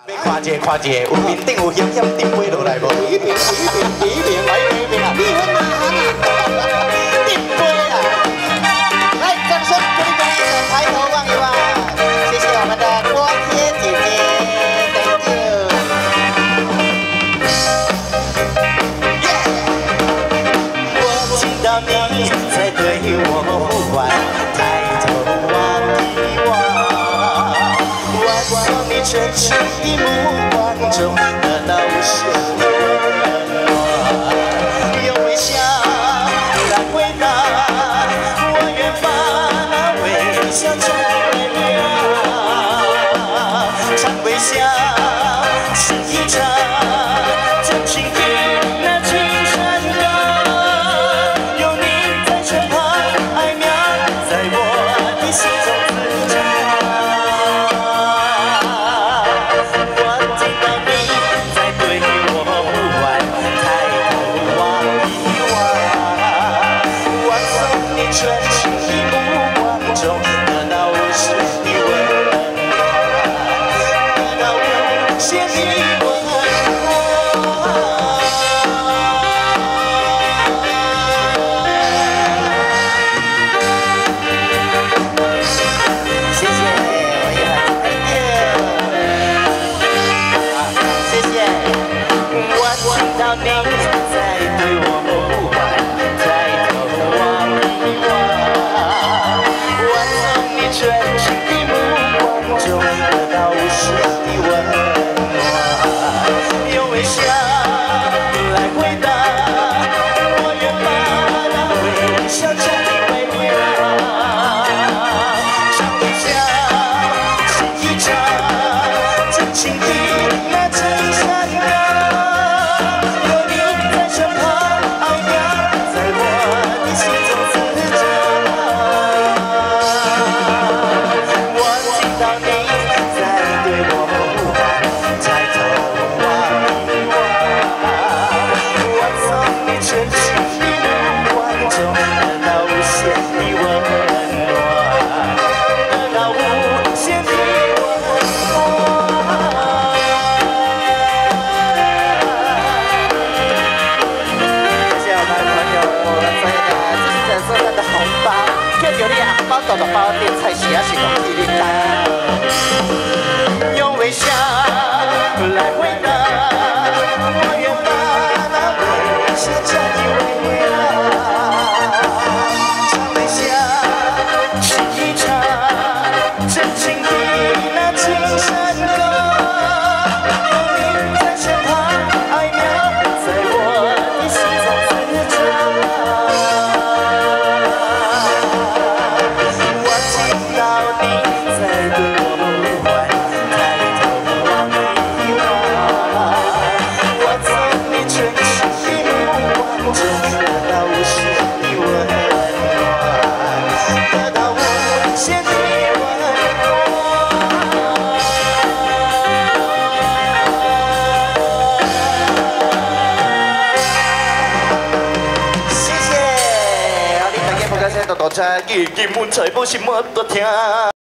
看一个，有面顶有险险直飞落来无？ 比平，来比平啊！你很麻烦啊！直飞啊！来，掌声鼓励鼓励，抬头望一望，谢谢我们的锅贴姐姐 ，Thank you。我听到你在对我呼唤，抬头望一望，我从你真诚的目光中得到无限的温暖，用微笑来回答，我愿把那微笑成为亮，常微笑是一场真情的那青山歌，有你在身旁，爱苗在我的心中滋长。纯情的目光中，得到无限的温暖，得到无限的温暖。谢谢，我也很谢谢。我听到你在对我呼唤。纯情的目光中得到无限的温暖，用微笑来回答，我愿把那微笑成为亮，常微笑是一场真情的那青山歌，有你在身旁，爱苗在我的心中滋长。到了包店菜时也是讲起你单，用微笑来回答，我愿把那微笑交给微亮，常微笑是一场真情的那青山歌，有你在身旁，爱苗在我的心中滋长。多谢，日日满菜不是没得听。